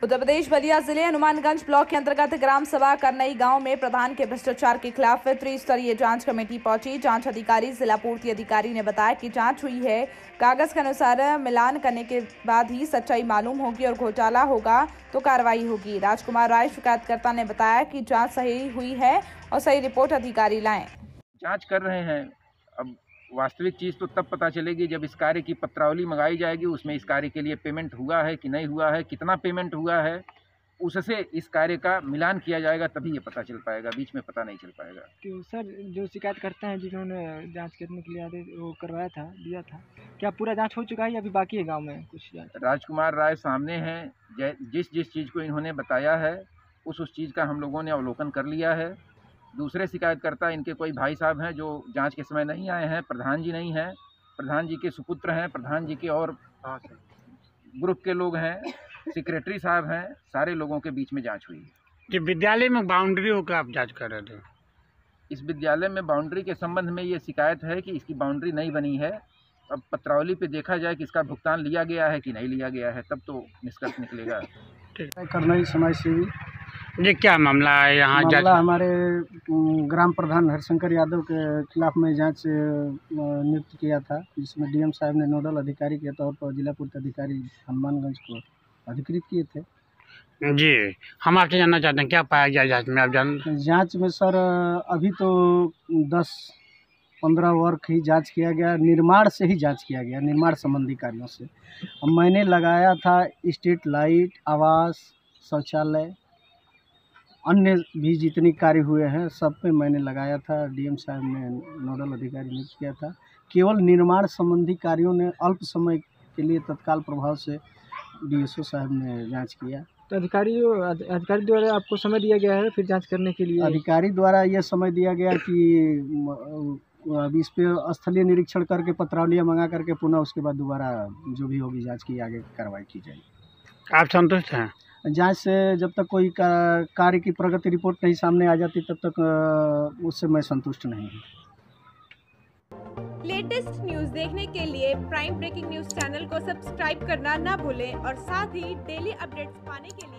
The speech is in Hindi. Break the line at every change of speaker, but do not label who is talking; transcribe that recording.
उत्तर प्रदेश बलिया जिले हनुमानगंज ब्लॉक के अंतर्गत ग्राम सभा करनई गांव में प्रधान के भ्रष्टाचार के खिलाफ त्रिस्तरीय जांच कमेटी पहुंची। जांच अधिकारी जिला पूर्ति अधिकारी ने बताया कि जांच हुई है, कागज के अनुसार मिलान करने के बाद ही सच्चाई मालूम होगी और घोटाला होगा तो कार्रवाई होगी। राजकुमार राय शिकायतकर्ता ने बताया कि जाँच सही हुई है और सही रिपोर्ट अधिकारी लाएं।
जाँच कर रहे हैं। अब वास्तविक चीज़ तो तब पता चलेगी जब इस कार्य की पत्रावली मंगाई जाएगी, उसमें इस कार्य के लिए पेमेंट हुआ है कि नहीं हुआ है, कितना पेमेंट हुआ है, उससे इस कार्य का मिलान किया जाएगा, तभी ये पता चल पाएगा। बीच में पता नहीं चल पाएगा।
तो सर, जो शिकायत करते हैं जिन्होंने जांच करने के लिए आदेश वो करवाया था, दिया था, क्या पूरा जांच हो चुका है या अभी बाकी है गांव में कुछ जांच?
राजकुमार राय सामने हैं। जिस चीज़ को इन्होंने बताया है उस चीज़ का हम लोगों ने अवलोकन कर लिया है। दूसरे शिकायतकर्ता इनके कोई भाई साहब हैं जो जांच के समय नहीं आए हैं। प्रधान जी नहीं हैं, प्रधान जी के सुपुत्र हैं, प्रधान जी के और ग्रुप के लोग हैं, सेक्रेटरी साहब हैं। सारे लोगों के बीच में जांच हुई।
कि विद्यालय में बाउंड्री का आप जांच कर रहे थे?
इस विद्यालय में बाउंड्री के संबंध में ये शिकायत है कि इसकी बाउंड्री नहीं बनी है। अब पत्रावली पे देखा जाए कि इसका भुगतान लिया गया है कि नहीं लिया गया है, तब तो निष्कर्ष निकलेगा।
करनई समाज सेवी।
ये क्या मामला है यहाँ?
मामला हमारे ग्राम प्रधान हरिशंकर यादव के खिलाफ में जांच नियुक्त किया था, जिसमें डीएम साहब ने नोडल अधिकारी के तौर पर जिला पूर्ति अधिकारी हनुमानगंज को अधिकृत किए थे।
जी, हम आपसे जानना चाहते हैं क्या पाया गया जांच में? आप
जांच में सर अभी तो 10-15 वर्ग ही जांच किया गया, निर्माण से ही जांच किया गया, निर्माण संबंधी कार्यों से। अब मैंने लगाया था स्ट्रीट लाइट, आवास, शौचालय, अन्य भी जितने कार्य हुए हैं सब पे मैंने लगाया था। डीएम साहब ने नोडल अधिकारी नियुक्त किया था। केवल निर्माण संबंधी कार्यों ने अल्प समय के लिए तत्काल प्रभाव से डीएसओ साहब ने जांच किया।
तो अधिकारी द्वारा आपको समय दिया गया है फिर जांच करने के लिए?
अधिकारी द्वारा ये समय दिया गया कि अब इस पे स्थलीय निरीक्षण करके पत्रावलियाँ मंगा करके पुनः उसके बाद दोबारा जो भी होगी जांच की आगे कार्रवाई की जाएगी।
आप संतुष्ट हैं?
जांच से जब तक कोई कार्य की प्रगति रिपोर्ट नहीं सामने आ जाती तब तक उससे मैं संतुष्ट नहीं हूँ।
लेटेस्ट न्यूज देखने के लिए प्राइम ब्रेकिंग न्यूज चैनल को सब्सक्राइब करना ना भूलें और साथ ही डेली अपडेट्स पाने के लिए